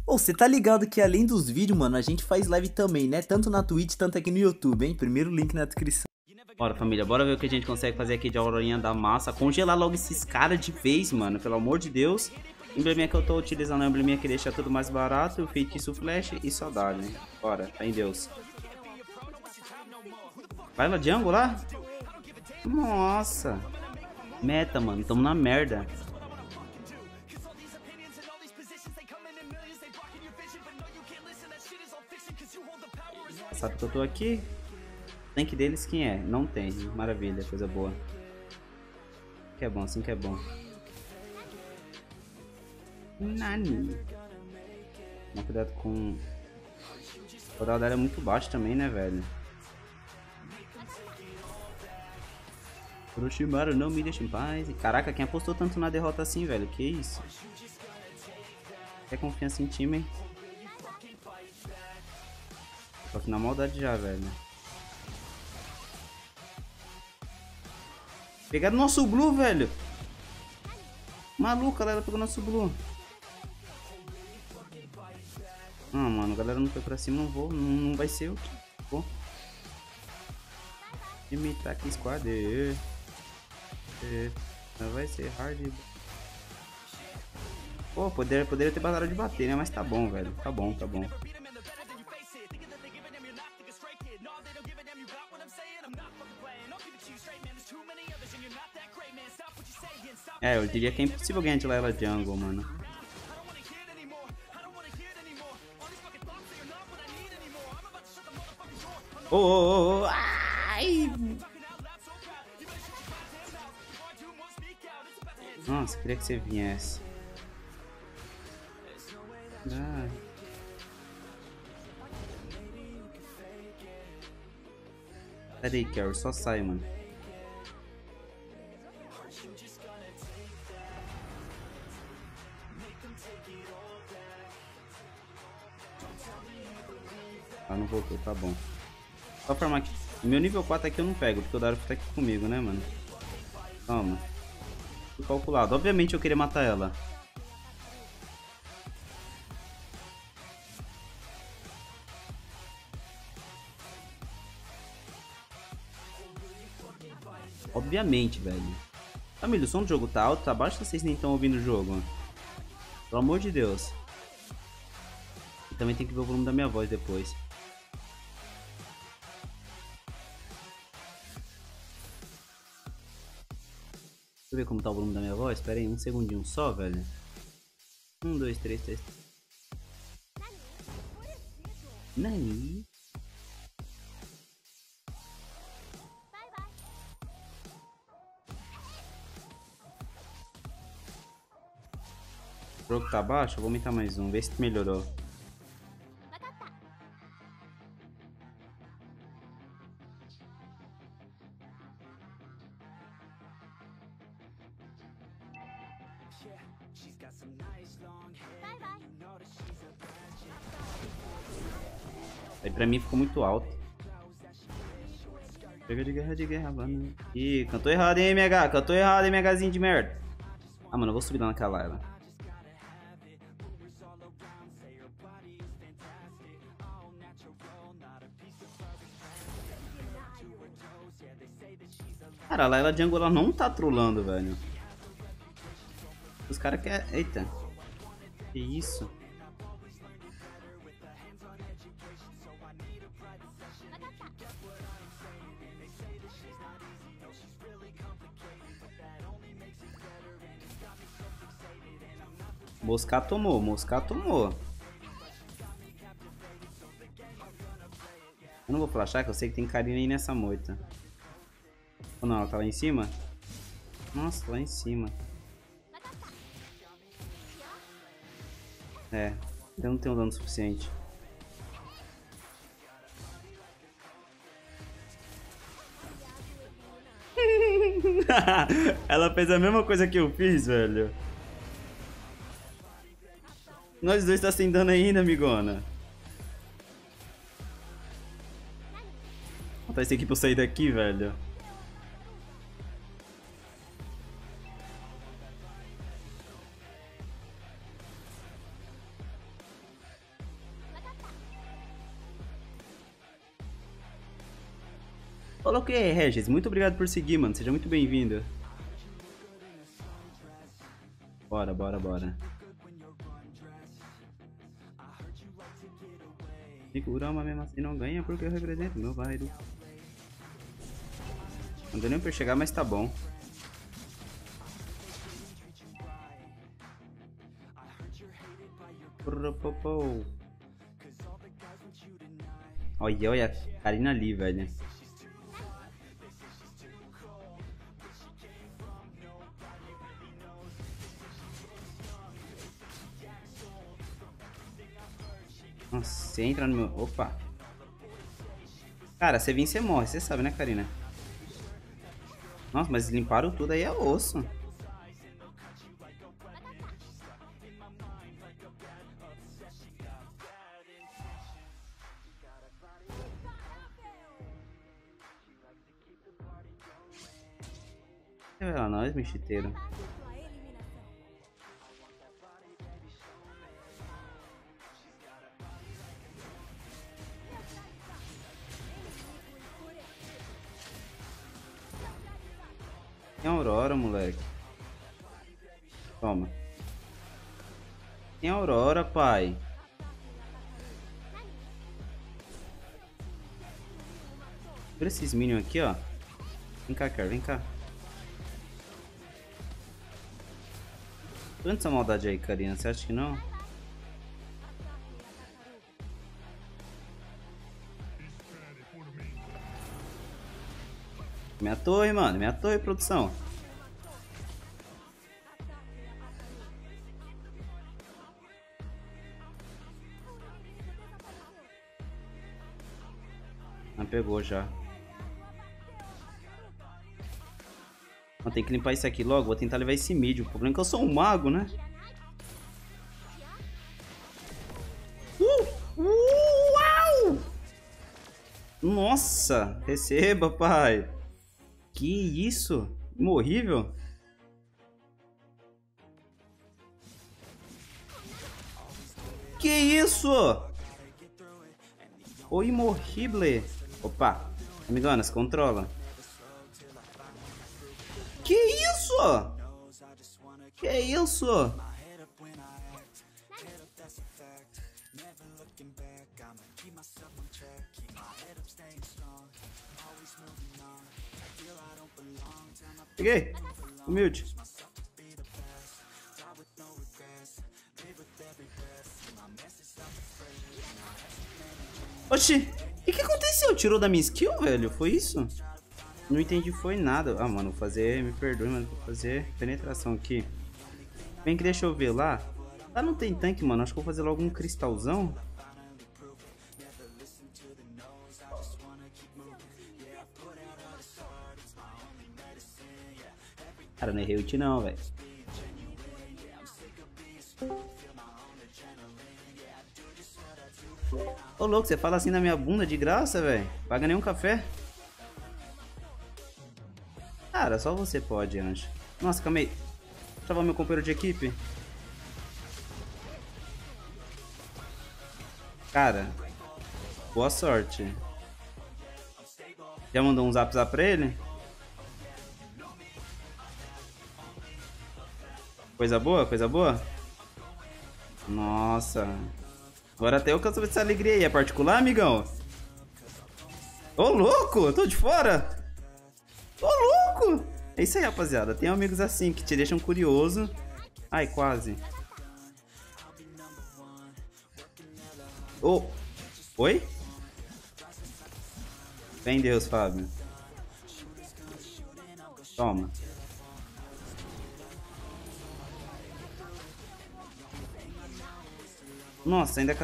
Ô, você tá ligado que além dos vídeos, mano, a gente faz live também, né? Tanto na Twitch, tanto aqui no YouTube, hein? Primeiro link na descrição. Bora, família, bora ver o que a gente consegue fazer aqui de Aurorinha da Massa. Congelar logo esses caras de vez, mano, pelo amor de Deus. O embleminha que eu tô utilizando é o embleminha que deixa tudo mais barato, o feitiço flash e só dá, né? Bora, fé em Deus. Vai lá, Django lá? Nossa. Meta, mano, tamo na merda. Sabe que eu tô aqui? Tank deles quem é? Não tem. Maravilha, coisa boa. Que é bom, assim que é bom. Nani. Toma cuidado com... O coral dela é muito baixo também, né, velho? Orochimaru, não me deixa em paz. Caraca, quem apostou tanto na derrota assim, velho? Que isso? Quer confiança em time, hein? Tô aqui na maldade já, velho. Pegaram nosso blue, velho. Maluca, ela pegou nosso blue. Ah, mano, a galera não foi pra cima, não vou. Não vai ser o que. Imitar aqui squad. Não vai ser hard. Pô, poderia ter parado de bater, né? Mas tá bom, velho. Tá bom, tá bom. É, eu diria que é impossível ganhar de Layla Jungle, mano. Oh, ai! Nossa, queria que você viesse. Ah. Peraí, Carol, só sai, mano. Ah, não voltou, tá bom. Só formar aqui. Meu nível 4 aqui eu não pego, porque o Daruff tá aqui comigo, né, mano? Calma. Tô calculado. Obviamente eu queria matar ela. Obviamente, velho. Família, o som do jogo tá alto, tá baixo, vocês nem estão ouvindo o jogo? Pelo amor de Deus. E também tem que ver o volume da minha voz depois. Deixa eu ver como tá o volume da minha voz. Espera aí, um segundinho só, velho. 1, 2, 3, 3. Nani? O jogo tá baixo? Eu vou aumentar mais um, ver se melhorou. Aí pra mim ficou muito alto. Chega de guerra, mano. Ih, cantou errado, hein, MH? Cantou errado, hein, MHzinho de merda. Ah, mano, eu vou subir lá naquela Layla. Cara, a Layla Jungle ela não tá trolando, velho. Os caras querem... Eita. Que isso? Moscar tomou, Moscar tomou. Eu não vou flashar, que eu sei que tem carinha aí nessa moita. Ou não, ela tá lá em cima? Nossa, lá em cima. É, eu não tenho dano suficiente. Ela fez a mesma coisa que eu fiz, velho. Nós dois tá sem dano ainda, amigona. Tá esse aqui pra eu sair daqui, velho. Coloquei, Regis. Muito obrigado por seguir, mano. Seja muito bem-vindo. Bora, bora, bora. Figurama mesmo assim não ganha porque eu represento meu bairro. Não deu nem pra eu chegar, mas tá bom. Olha, olha a Karina ali, velho. Nossa, você entra no meu... Opa. Cara, você vir, você morre. Você sabe, né, Karina? Nossa, mas limparam tudo aí, é osso. Revela nós, mexiteiro. Tem Aurora, moleque. Toma. Tem Aurora, pai. Olha esses minions aqui, ó. Vem cá, cara, vem cá. Quanta essa maldade aí, Karina? Você acha que não? Minha torre, mano. Minha torre, produção. Não pegou já. Vou ter que limpar isso aqui logo. Vou tentar levar esse mid. O problema é que eu sou um mago, né? Uau! Nossa! Receba, pai. Que isso? Imorrível? Que isso? O imorrible. Opa. Amigonas, controla. Que isso? Que isso? Peguei. Humilde. Oxi. O que aconteceu? Tirou da minha skill, velho? Foi isso? Não entendi, foi nada. Ah, mano, vou fazer... Me perdoe, mano. Vou fazer penetração aqui. Bem que deixa eu ver lá. Lá não tem tanque, mano. Acho que vou fazer logo um cristalzão. Cara, não errei ult não, velho. Ô, louco, você fala assim na minha bunda de graça, velho? Paga nenhum café? Cara, só você pode, Anjo. Nossa, calma aí. Deixa eu salvar meu companheiro de equipe. Cara, boa sorte. Já mandou um zap pra ele? Coisa boa, coisa boa? Nossa. Agora até eu quero saber dessa alegria aí. É particular, amigão? Ô, louco! Eu tô de fora! Ô, louco! É isso aí, rapaziada. Tem amigos assim que te deixam curioso. Ai, quase. Oh. Oi? Vem Deus, Fábio. Toma. Nossa, ainda...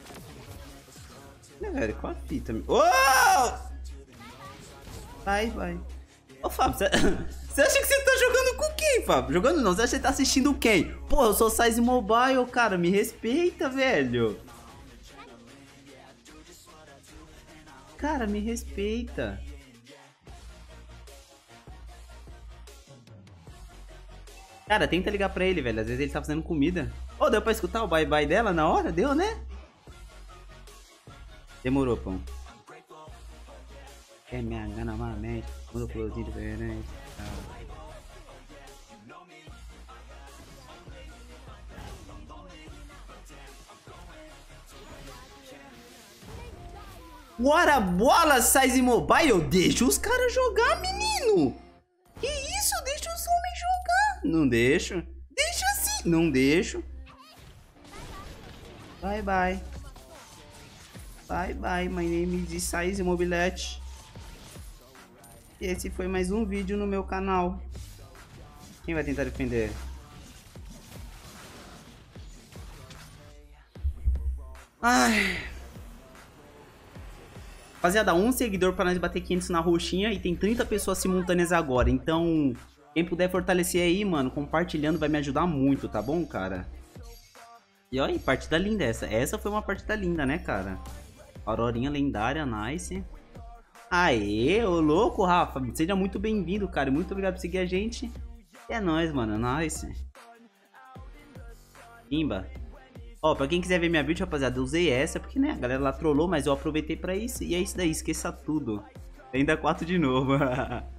Velho, qual a fita? Oh! Vai, vai. Ô, Fábio, você acha que você tá jogando com quem, Fábio? Jogando não, você acha que você tá assistindo quem? Pô, eu sou Size Mobile, cara, me respeita, velho. Cara, me respeita. Cara, tenta ligar pra ele, velho, às vezes ele tá fazendo comida. Ô, deu pra escutar o bye-bye dela na hora? Deu, né? Demorou, pão. É minha gana, mamãe. Quando close diferente. Bora, bola, size mobile. Deixa os caras jogar, menino. Que isso? Deixa os homens jogar. Não deixo. Deixa assim. Não deixo. Bye, bye. Bye, bye. My name is Size Mobilete. Esse foi mais um vídeo no meu canal. Quem vai tentar defender? Ai. Rapaziada, um seguidor para nós bater 500 na roxinha e tem 30 pessoas simultâneas agora. Então, quem puder fortalecer aí, mano, compartilhando vai me ajudar muito, tá bom, cara? E olha aí, partida linda essa. Essa foi uma partida linda, né, cara? Aurorinha lendária, nice. Aê, ô louco, Rafa. Seja muito bem-vindo, cara. Muito obrigado por seguir a gente. E é nóis, mano. Nice. Imba. Ó, pra quem quiser ver minha build, rapaziada, eu usei essa, porque, né, a galera lá trollou, mas eu aproveitei pra isso. E é isso daí, esqueça tudo. Ainda 4 de novo.